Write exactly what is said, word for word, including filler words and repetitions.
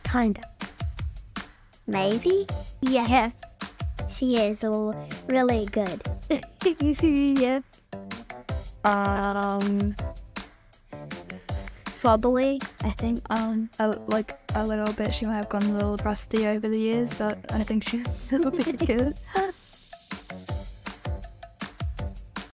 Kind of. Maybe? Yes. She is l- really good. Yeah. Um, bubbly, I think. Um, a, like a little bit. She might have gone a little rusty over the years, but I think she's a little bit good.